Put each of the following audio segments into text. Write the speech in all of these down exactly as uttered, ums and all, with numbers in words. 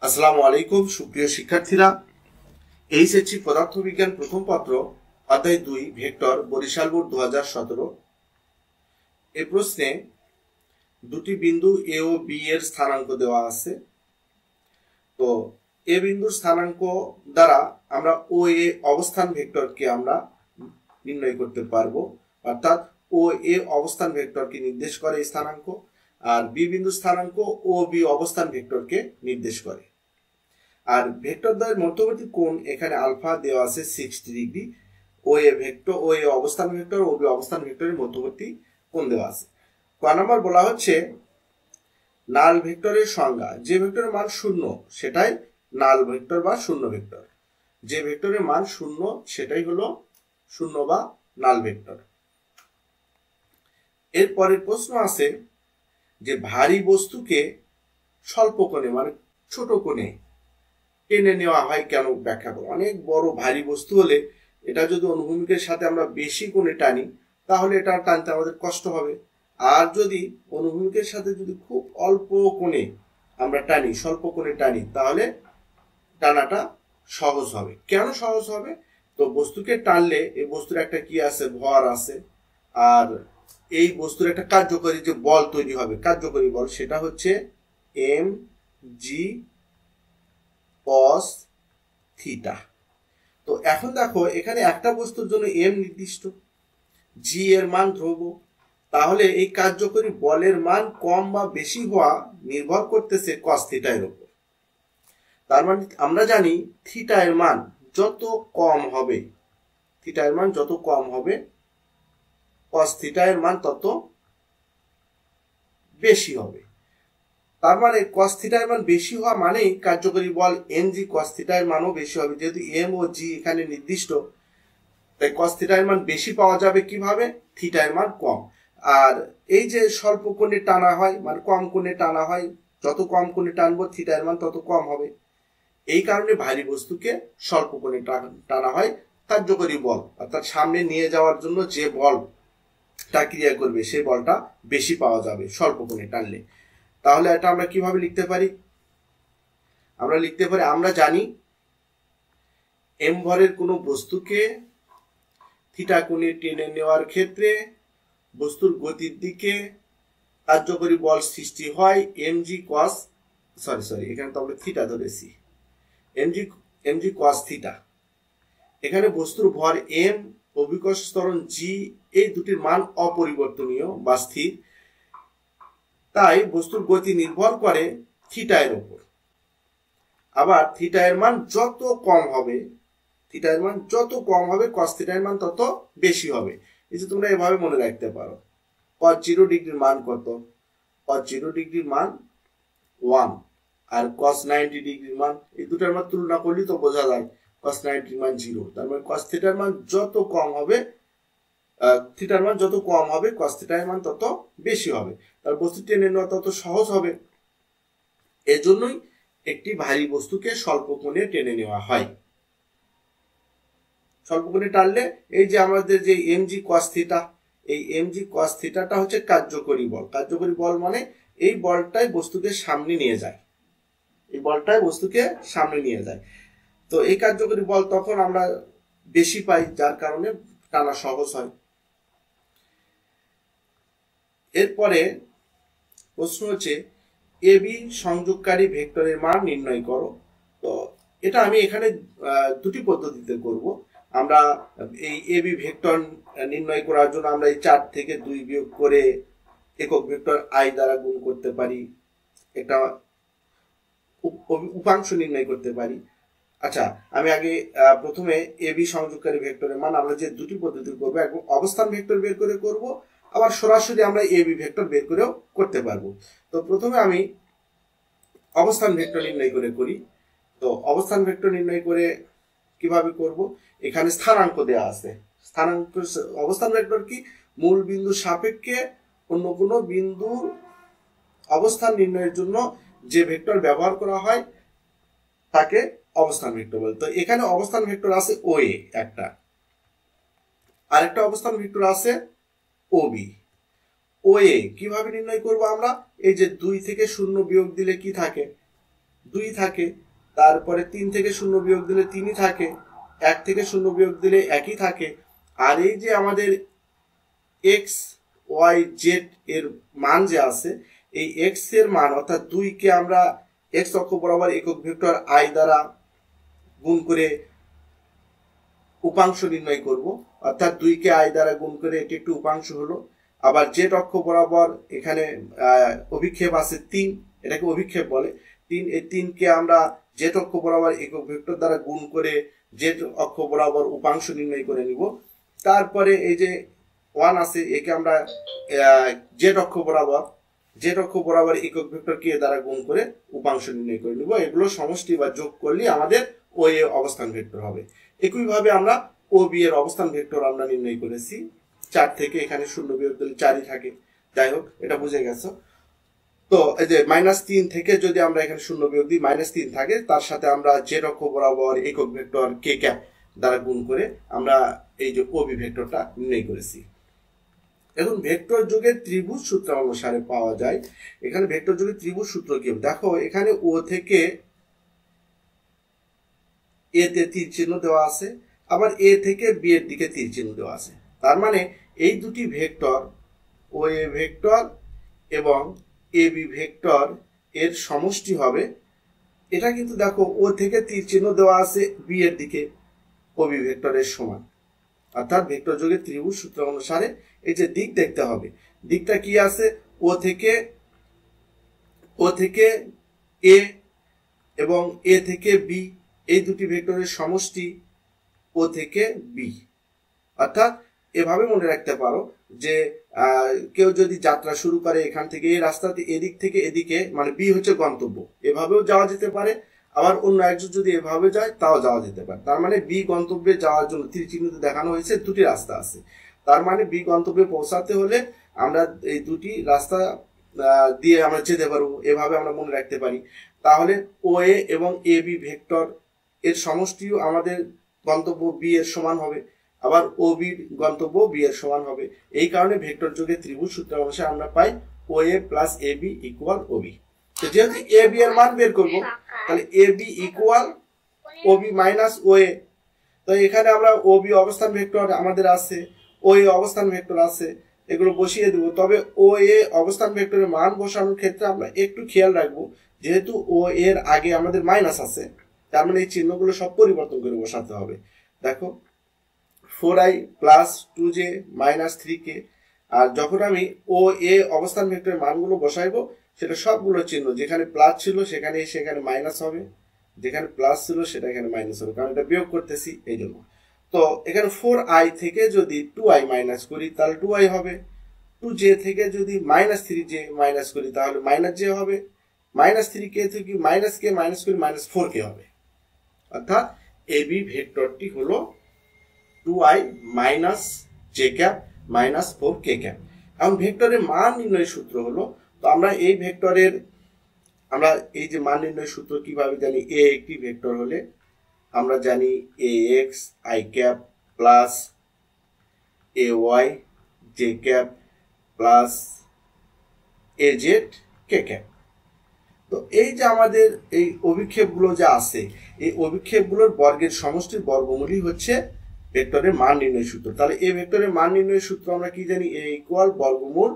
আসসালামু আলাইকুম সুপ্রিয় শিক্ষার্থীরা, এইচএসসি পদার্থবিজ্ঞান প্রথম পত্র অধ্যায় দুই ভেক্টর বরিশাল বোর্ড দু হাজার সতেরো। এই প্রশ্নে দুটি বিন্দু এ ও বি এর স্থানাঙ্ক দেওয়া আছে। তো এ বিন্দুর স্থানাঙ্ক দ্বারা আমরা ও এ অবস্থান ভেক্টরকে আমরা নির্ণয় করতে পারবো, অর্থাৎ ও এ অবস্থান ভেক্টরকে নির্দেশ করে এই স্থানাঙ্ক, আর বি বিন্দুর স্থানাঙ্ক ও বি অবস্থান ভেক্টরকে নির্দেশ করে। আর ভেক্টর দ্বয়ের মধ্যবর্তী কোণ এখানে আলফা দেওয়া আছে ষাট ডিগ্রি। ও এ ভেক্টর ও এ অবস্থান ভেক্টর ও বি অবস্থান ভেক্টরের মধ্যবর্তী কোণ দেওয়া আছে। ক নম্বর বলা হচ্ছে নাল ভেক্টরের সংজ্ঞা। যে ভেক্টরের মান শূন্য সেটাই নাল ভেক্টর বা শূন্য ভেক্টর। যে ভেক্টরের মান শূন্য সেটাই হলো শূন্য বা নাল ভেক্টর। এর পরের প্রশ্ন আছে যে ভারী বস্তুকে স্বল্প কোণে মানে ছোট কোণে টেনে নেওয়া হয় কেন, ব্যাখ্যা করো। অনেক বড় ভারী বস্তু হলে এটা যদি অনুভূমিকের সাথে আমরা বেশি কোণে টানি তাহলে এটা টানতে আমাদের কষ্ট হবে। আর যদি অনুভূমিকের সাথে যদি খুব অল্প কোণে আমরা টানি, স্বল্প কোণে টানি, তাহলে টানাটা সহজ হবে। কেন সহজ হবে? তো বস্তুকে টানলে এই বস্তুর একটা কি আছে, ভর আছে, আর এই বস্তুর একটা কার্যকরী যে বল তৈরি হবে, কার্যকরী বল, সেটা হচ্ছে এম জি কস থিটা। তো এখন দেখো এখানে একটা বস্তুর জন্য এম নির্দিষ্ট, জি এর মান ধ্রুব, তাহলে এই কার্যকরী বলের মান কম বা বেশি হওয়া নির্ভর করতেছে কস থিটা এর উপর। তার মানে আমরা জানি থিটা এর মান যত কম হবে, থিটা এর মান যত কম হবে কস থিটা এর মান তত বেশি হবে। তার মানে কস থিটা এর মান বেশি হওয়া মানেই কার্যকরী বল এন জি কস থিটা এর মানও বেশি হবে। যেহেতু এম ও জি এখানে নির্দিষ্ট, তাই কস থিটা এর মান বেশি পাওয়া যাবে কিভাবে? থিটা এর মান কম। আর এই যে স্বল্প কোণে টানা হয় মানে কম কোণে টানা হয়, যত কম কোণে টানবো থিটা এর মান তত কম হবে। এই কারণে ভারী বস্তুকে স্বল্প কোণে টানা হয়। কার্যকরী বল অর্থাৎ সামনে নিয়ে যাওয়ার জন্য যে বলটা ক্রিয়া করবে সেই বলটা বেশি পাওয়া যাবে স্বল্প কোণে টানলে। তাহলে এটা আমরা কিভাবে লিখতে পারি? আমরা লিখতে পারি, আমরা জানি এম ভরের কোনো বস্তুকে থিটা কোণে টেনে নেওয়ার ক্ষেত্রে বস্তুর গতির দিকে কার্যকরী বল সৃষ্টি হয় M G cos sorry sorry এখানে তো আমরা থিটা ধরেছি, এমজি এমজি কস থিটা। এখানে বস্তুর ভর এম, অভিকর্ষ ত্বরণ জি, এই দুটির মান অপরিবর্তনীয় বা স্থির, তাই বস্তুর গতি নির্ভর করে থিটা এর উপর। আবার থিটা এর মান যত কম হবে, থিটা এর মান যত কম হবে কস থিটা এর মান তত বেশি হবে। এই যে তোমরা এভাবে মনে রাখতে পারো, কস জিরো ডিগ্রির মান কত? কস জিরো ডিগ্রির মান ওয়ান, আর কস নাইনটি ডিগ্রির মান, এই দুটার মান তুলনা করলেই তো বোঝা যায় কস নাইনটির মান জিরো। তার মানে কস থিটার মান যত কম হবে, থিটার মান যত কম হবে কস থিটার মান তত বেশি হবে, তার বস্তু টেনে নেওয়া তত সহজ হবে। এজন্যই একটি ভারী বস্তুকে স্বল্প কোণে টেনে নেওয়া হয়। স্বল্প কোণে টানলে এই যে আমাদের যে এম জি কস থিটা, এই এম জি কস থিটাটা হচ্ছে কার্যকরী বল। কার্যকরী বল মানে এই বলটাই বস্তুকে সামনে নিয়ে যায়, এই বলটাই বস্তুকে সামনে নিয়ে যায়। তো এই কার্যকরী বল তখন আমরা বেশি পাই, যার কারণে টানা সহজ হয়। এরপরে প্রশ্ন হচ্ছে এ বি সংযোগকারী ভেক্টরের মান নির্ণয় করো। তো এটা আমি এখানে দুটি পদ্ধতিতে করব। আমরা এই এ বি ভেক্টর নির্ণয় করার জন্য আমরা এই চার থেকে দুই বিয়োগ করে একক ভেক্টর আই দ্বারা গুণ করতে পারি, একটা উপাংশ নির্ণয় করতে পারি। আচ্ছা, আমি আগে প্রথমে এ বি সংযোগকারী ভেক্টরের মান আমরা যে দুটি পদ্ধতি করবো, একদম অবস্থান ভেক্টর বের করে করব, আবার সরাসরি আমরা এ বি ভেক্টর বের করেও করতে পারবো। তো প্রথমে আমি অবস্থান ভেক্টর নির্ণয় করে করি। তো অবস্থান ভেক্টর নির্ণয় করে কিভাবে করব? এখানে স্থানাঙ্ক দেওয়া আছে। স্থানাঙ্ক অবস্থান ভেক্টর কি? মূল বিন্দু সাপেক্ষে অন্য কোনো বিন্দুর অবস্থান নির্ণয়ের জন্য যে ভেক্টর ব্যবহার করা হয় তাকে অবস্থান ভেক্টর বলে। তো এখানে অবস্থান ভেক্টর আছে ও এ একটা, আরেকটা অবস্থান ভেক্টর আছে ও বি। ও এ কিভাবে নির্ণয় করব আমরা? এই যে দুই থেকে শূন্য বিয়োগ দিলে কি থাকে, দুই থাকে, তারপরে তিন থেকে শূন্য বিয়োগ দিলে তিনই থাকে, এক থেকে শূন্য বিয়োগ দিলে একই থাকে। আর এই যে আমাদের এক্স ওয়াই জেড এর মান যে আছে, এই এক্স এর মান অর্থাৎ দুইকে আমরা এক্স অক্ষ বরাবর একক ভেক্টর আই দ্বারা গুণ করে উপাংশ নির্ণয় করব, অর্থাৎ দুইকে আই দ্বারা গুণ করে এটি একটি উপাংশ হলো। আবার জেড অক্ষ বরাবর এখানে অভিক্ষেপ আছে তিন, এটাকে অভিক্ষেপ বলে। তিন এই তিনকে আমরা জেড অক্ষ বরাবর একক ভেক্টর দ্বারা গুণ করে জেড অক্ষ বরাবর উপাংশ নির্ণয় করে নিব। তারপরে এই যে ওয়ান আছে, একে আমরা জেড অক্ষ বরাবর জেড অক্ষ বরাবর একক ভেক্টর কে দ্বারা গুণ করে উপাংশ নির্ণয় করে নিব। এগুলো সমষ্টি বা যোগ করলে আমাদের ও এ অবস্থান ভেক্টর হবে। একইভাবে আমরা ও বি এর অবস্থান ভেক্টর আমরা নির্ণয় করেছি। চার থেকে এখানে শূন্য বিয়োগ দিলে চারই থাকে। যাই হোক, এটা বুঝে গেছো। তো এই যে মাইনাস তিন থেকে যদি আমরা এখানে শূন্য বিয়োগ দিই, মাইনাস তিন থাকে, তার সাথে আমরা জেড অক্ষ বরাবর একক ভেক্টর কে ক্যাপ দ্বারা গুণ করে আমরা এই যে ও বি ভেক্টরটা নির্ণয় করেছি। এখন ভেক্টর যোগের ত্রিভুজ সূত্র অনুসারে পাওয়া যায়। এখানে ভেক্টর যোগের ত্রিভুজ সূত্র কি? দেখো, এখানে ও থেকে এ তে তীর চিহ্ন দেওয়া আছে, আবার এ থেকে বি এর দিকে তীর চিহ্ন দেওয়া আছে। তার মানে এই দুটি ভেক্টর, ও এ ভেক্টর এবং এ বি ভেক্টর এর সমষ্টি হবে। এটা কিন্তু দেখো, ও থেকে তীর চিহ্ন দেওয়া আছে বি এর দিকে, ও বি ভেক্টরের সমান। অর্থাৎ ভেক্টর যোগের ত্রিভুজ সূত্র অনুসারে এই যে দিক দেখতে হবে, দিকটা কি আছে? ও থেকে ও থেকে এ এবং এ থেকে বি, এই দুটি ভেক্টরের সমষ্টি ও থেকে বি। অর্থাৎ এভাবে মনে রাখতে পারো যে কেউ যদি যাত্রা শুরু করে এখান থেকে, এই রাস্তাতে এদিক থেকে এদিকে, মানে বি হচ্ছে গন্তব্য, এভাবেও যাওয়া যেতে পারে। আবার অন্য একজন যদি এভাবে যায় তাও যাওয়া যেতে পারে। তার মানে বি গন্তব্যে যাওয়ার জন্য তীর চিহ্নিত দেখানো হয়েছে দুটি রাস্তা আছে। তার মানে বি গন্তব্যে পৌঁছাতে হলে আমরা এই দুটি রাস্তা দিয়ে আমরা যেতে পারবো, এভাবে আমরা মনে রাখতে পারি। তাহলে ও এ এবং এ বি ভেক্টর এর সমষ্টিও আমাদের গন্তব্য বি এর সমান হবে, আবার ও বি গন্তব্য বি এর সমান হবে। এই কারণে ভেক্টর যোগের ত্রিভুজ সূত্র অনুসারে আমরা পাই O A plus A B equal O B. তো যেহেতু এ বি এর মান বের করবো, তাহলে A B equal O B minus O A. তো এখানে আমরা ও বি অবস্থান ভেক্টর আমাদের আছে, ও এ অবস্থান ভেক্টর আছে, এগুলো বসিয়ে দেবো। তবে ও এ অবস্থান ভেক্টরের মান বসানোর ক্ষেত্রে আমরা একটু খেয়াল রাখবো, যেহেতু ও এর আগে আমাদের মাইনাস আছে, তার মানে এই চিহ্নগুলো সব পরিবর্তন করে বসাতে হবে। দেখো, four I plus two J minus three K. আর যখন আমি ও এ অবস্থান ভেক্টরের মানগুলো বসাইবো, সেটা সবগুলো চিহ্ন যেখানে প্লাস ছিল সেখানে সেখানে মাইনাস হবে, যেখানে প্লাস ছিল সেটা এখানে মাইনাস হবে, কারণ এটা বিয়োগ করতেছি এই জন্য। তো এখানে ফোর আই থেকে যদি টু আই মাইনাস করি তাহলে টু আই হবে, টু জে থেকে যদি মাইনাস থ্রি জে মাইনাস করি তাহলে মাইনাস জে হবে, মাইনাস থ্রি কে থেকে মাইনাস কে মাইনাস করি মাইনাস ফোর কে হবে। অর্থাৎ এ বি ভেক্টরটি হলো two I minus J cap minus four K cap. এখন ভেক্টরের মান নির্ণয়ের সূত্র হলো, তো আমরা এই ভেক্টরের আমরা এই যে মান নির্ণয়ের সূত্র কিভাবে জানি? এ একটি ভেক্টর হলে আমরা জানি A X I cap plus A Y J cap plus A Z K cap. তো এই যে আমাদের এই অভিক্ষেপগুলো যে আছে, এই অভিক্ষেপগুলোর বর্গের সমষ্টির বর্গমূলই হচ্ছে ভেক্টরের মান নির্ণয় সূত্র। তাহলে এই ভেক্টরের মান নির্ণয় সূত্র আমরা কি জানি? এ ইকুয়াল বর্গমূল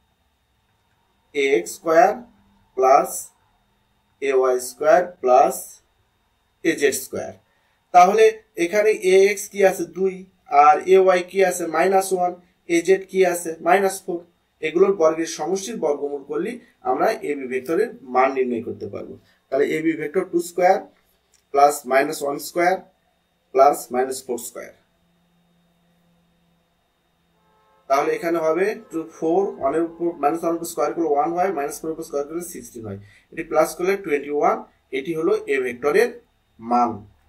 A X square plus A Y square plus A Z square. তাহলে এখানে এ এক্স কি আছে? দুই, আর এ ওয়াই কি আছে? মাইনাস ওয়ান, এ জেড কি আছে? Minus four. এগুলোর বর্গের সমষ্টির বর্গমূল করলে আমরা এ বি ভেক্টরের মান নির্ণয় করতে পারবো। তাহলে A B vector two square plus minus one square plus minus four square. তাহলে এখানে হবে টু ফোর, ওয়ানের উপর মাইনাস ওয়ান উপর স্কোয়ার করলে ওয়ান হয়, মাইনাস ফোর উপর স্কোয়ার করলে সিক্সটিন হয়, এটি প্লাস করলে টোয়েন্টি ওয়ান। এটি হলো এ ভেক্টরের মান।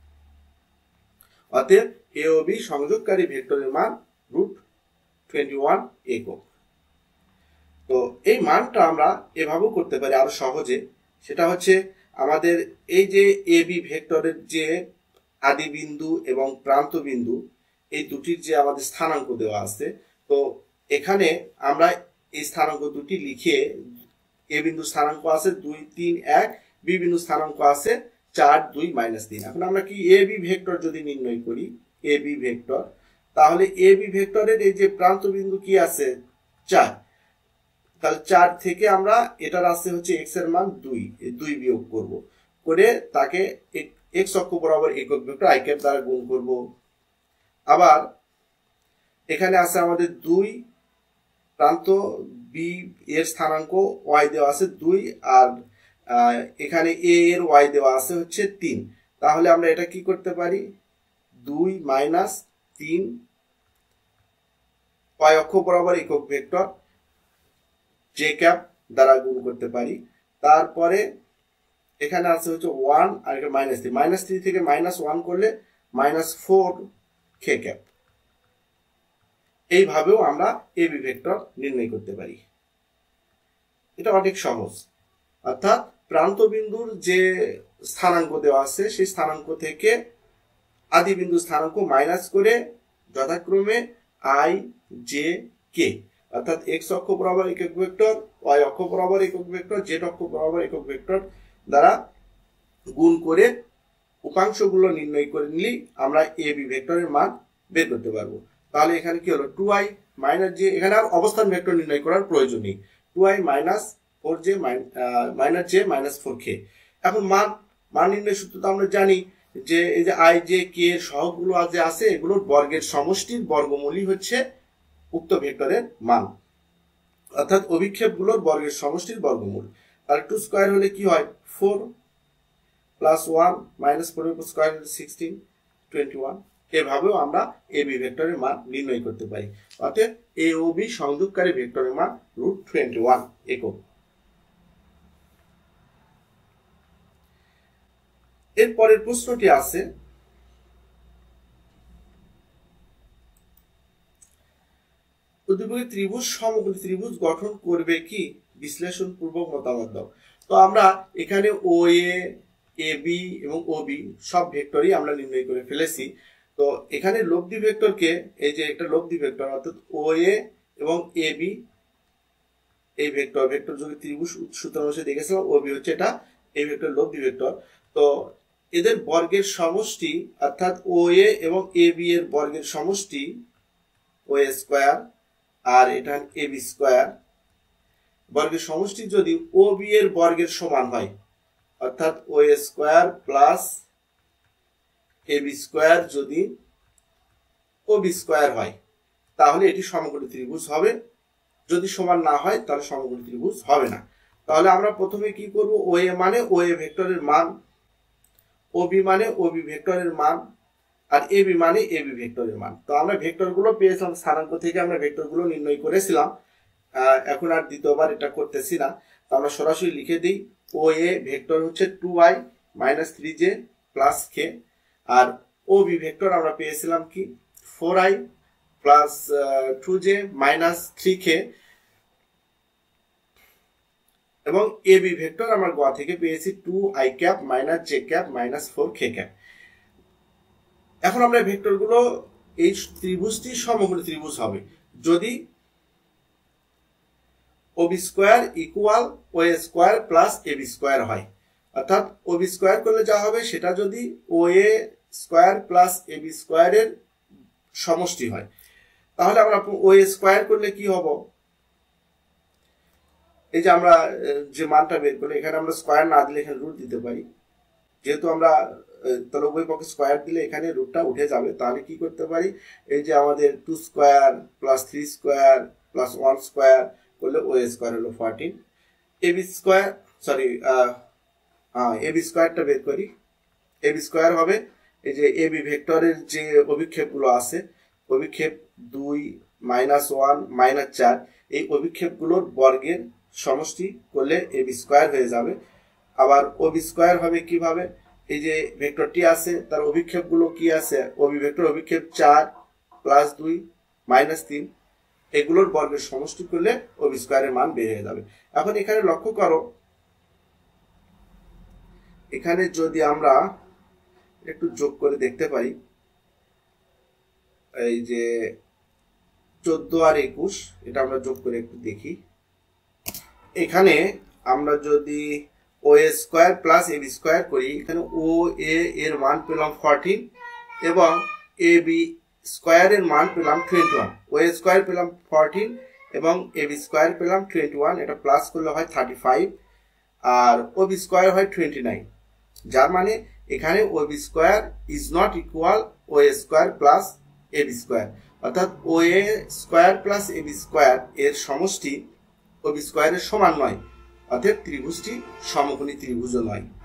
অতএব এ ও বি সংযোগকারী ভেক্টরের মান রুট টোয়েন্টি ওয়ান একক। তো এই মানটা আমরা এভাবেও করতে পারি আরো সহজে, সেটা হচ্ছে আমাদের এই যে এ বি ভেক্টরের যে আদি বিন্দু এবং প্রান্ত বিন্দু, এই দুটির যে আমাদের স্থানাঙ্ক দেওয়া আছে, তো এখানে আমরা এই স্থানাঙ্ক দুটি লিখে, এ বিন্দু স্থানাঙ্ক আছে দুই তিন এক, বি বিন্দু স্থানাঙ্ক আছে চার দুই মাইনাস তিন। এখন আমরা কি এ বি ভেক্টর যদি নির্ণয় করি, এ বি ভেক্টর, তাহলে এ বি ভেক্টরের এই যে প্রান্ত বিন্দু কি আছে চার, তাহলে চার থেকে আমরা এটার আছে হচ্ছে এক্স এর মান দুই, দুই বিয়োগ করব, করে তাকে এক্স অক্ষ বরাবর একক ভেক্টর আই ক্যাপ দ্বারা গুণ করব। আবার এখানে আছে আমাদের দুই, প্রান্ত বি এর স্থানাঙ্ক ওয়াই দেওয়া আছে দুই, আর এখানে এ এর ওয়াই দেওয়া আছে হচ্ছে তিন। তাহলে আমরা এটা কি করতে পারি, দুই মাইনাস তিন ওয়াই অক্ষ বরাবর একক ভেক্টর জে ক্যাপ দ্বারা গুণ করতে পারি। তারপরে এখানে আছে হচ্ছে ওয়ান আর এটা মাইনাস থ্রি, মাইনাস থ্রি থেকে মাইনাস ওয়ান করলে মাইনাস ফোর খে ক্যাপ। এইভাবেও আমরা এ বি ভেক্টর নির্ণয় করতে পারি। এটা অনেক সহজ। অর্থাৎ প্রান্ত বিন্দুর যে স্থানাঙ্ক দেওয়া আছে সেই স্থানাঙ্ক থেকে আদি বিন্দু স্থানাঙ্ক মাইনাস করে যথাক্রমে আই জে কে, অর্থাৎ এক্স অক্ষ বরাবর একক ভেক্টর, ওয়াই অক্ষ বরাবর একক ভেক্টর, জেড অক্ষ বরাবর একক ভেক্টর দ্বারা গুণ করে উপাংশগুলো নির্ণয় করে নিলেই আমরা এ বি ভেক্টরের মান বের করতে পারবো। তাহলে এখানে কি হলো, টু আই মাইনাস জে, এখানে আর অবস্থান ভেক্টর নির্ণয় করার প্রয়োজন নেই, two I minus four J minus J minus four K. এখন মান মান নির্ণয় সূত্র তো আমরা জানি যে এই যে আই জে কে এর সহগগুলো যে আছে এগুলোর বর্গের সমষ্টির বর্গমূলই হচ্ছে উক্ত ভেক্টরের মান, অর্থাৎ অভিক্ষেপগুলোর বর্গের সমষ্টির বর্গমূল। আর টু স্কোয়ার হলে কি হয়, four plus one minus four square হলে সিক্সটিন, টোয়েন্টি ওয়ান। এভাবেও আমরা এ বি ভেক্টরের মান নির্ণয় করতে পারি। অর্থাৎ এ ও বি সংযোগকারী ভেক্টরের মান রুট টোয়েন্টি ওয়ান একক। এর পরের প্রশ্নটি আছে, উদ্দীপকে ত্রিভুজ সমকোণী ত্রিভুজ গঠন করবে কি, বিশ্লেষণ পূর্বক মতামত দাও। তো আমরা এখানে ও এ, এ বি এবং ও বি সব ভেক্টরই আমরা নির্ণয় করে ফেলেছি। তো এখানে লব্ধি ভেক্টরকে, এই যে একটা লব্ধি ভেক্টর অর্থাৎ ও এ এবং এ বি, এই ভেক্টর ভেক্টর যদি ত্রিভুজ সূত্র অনুসারে দেখেছিলাম, ও বি হচ্ছে এটা এই ভেক্টর লব্ধি ভেক্টর। তো এদের বর্গের সমষ্টি অর্থাৎ ও এ এবং এ বি এর বর্গের সমষ্টি ও এ স্কোয়ার, আর এটা এ বি স্কোয়ার, বর্গের সমষ্টি যদি ও বি এর বর্গের সমান হয়, অর্থাৎ O A square plus A B square যদি ও বি স্কোয়ার হয়, তাহলে এটি সমকোণী ত্রিভুজ হবে। যদি সমান না হয় তাহলে সমকোণী ত্রিভুজ হবে না। তাহলে আমরা প্রথমে কি করব, ও এ মানে ও এ ভেক্টরের মান, ও বি মানে ও বি ভেক্টরের মান, আর এ বি মানে এ বি ভেক্টরের মান। তো আমরা ভেক্টরগুলো পেয়েছিলাম স্থানাঙ্ক থেকে, আমরা ভেক্টরগুলো নির্ণয় করেছিলাম। এখন আর দ্বিতীয়বার এটা করতেছি না, তো আমরা সরাসরি লিখে দিই, ও এ ভেক্টর হচ্ছে two I minus three J plus K, আর ও বি ভেক্টর আমরা পেয়েছিলাম কি four I plus two J minus three K, এবং এ বি ভেক্টর আমরা গ থেকে পেয়েছি two I cap minus J cap minus four K cap. এখন আমরা ভেক্টরগুলো, এই ত্রিভুজটি সমকোণী ত্রিভুজ হবে যদি O B square equal O A square plus A B square হয়। অর্থাৎ ও বি স্কোয়ার করলে যা হবে সেটা যদি O A square plus A B স্কোয়ারের সমষ্টি হয়, তাহলে আমরা ও এ স্কোয়ার করলে কি হব, এই যে আমরা যে মানটা বের করলে এখানে আমরা স্কোয়ার না দিলে এখানে রুট দিতে পারি, যেহেতু আমরা তাহলে উভয় পক্ষে স্কোয়ার দিলে এখানে রুটটা উঠে যাবে। তাহলে কি করতে পারি, এই যে আমাদের two square plus three square plus one square করলে ও স্কোয়ার হলো fourteen, A B square sorry হ্যাঁ এ বি স্কোয়ারটা বের করি, এ বি স্কোয়ার হবে এই যে এ বি ভেক্টরের যে অভিক্ষেপগুলো আছে, অভিক্ষেপ দুই মাইনাস ওয়ান মাইনাস চার, এই অভিক্ষেপগুলোর বর্গের সমষ্টি করলে এ বি স্কোয়ার হয়ে যাবে। আবার ও বি স্কোয়ার হবে কিভাবে, এই যে ভেক্টরটি আছে তার অভিক্ষেপগুলো কি আছে, ও বি ভেক্টর অভিক্ষেপ চার প্লাস দুই মাইনাস তিন, এগুলোর বর্গের সমষ্টি করলে ও বি স্কোয়ারের মান বের হয়ে যাবে। এখন এখানে লক্ষ্য করো, এখানে যদি আমরা একটু যোগ করে দেখতে পারি, এই যে চোদ্দ আর একুশ, এটা আমরা যোগ করে একটু দেখি। এখানে আমরা যদি O A square plus A B square করি, এখানে ও এ এর মান পেলাম ফোরটিন এবং এ বি স্কোয়ারের মান পেলাম twenty one. O A square পেলাম ফোরটিন এবং এ বি স্কোয়ার পেলাম টোয়েন্টি ওয়ান, এটা প্লাস করলে হয় থার্টি ফাইভ আর ও বি স্কোয়ার হয় টোয়েন্টি নাইন। যার মানে এখানে O B square is not equal O A square plus A B square, অর্থাৎ O A square plus A B square এর সমষ্টি ও বি স্কোয়ারের সমান নয়, অর্থাৎ ত্রিভুজটি সমকোণী ত্রিভুজও নয়।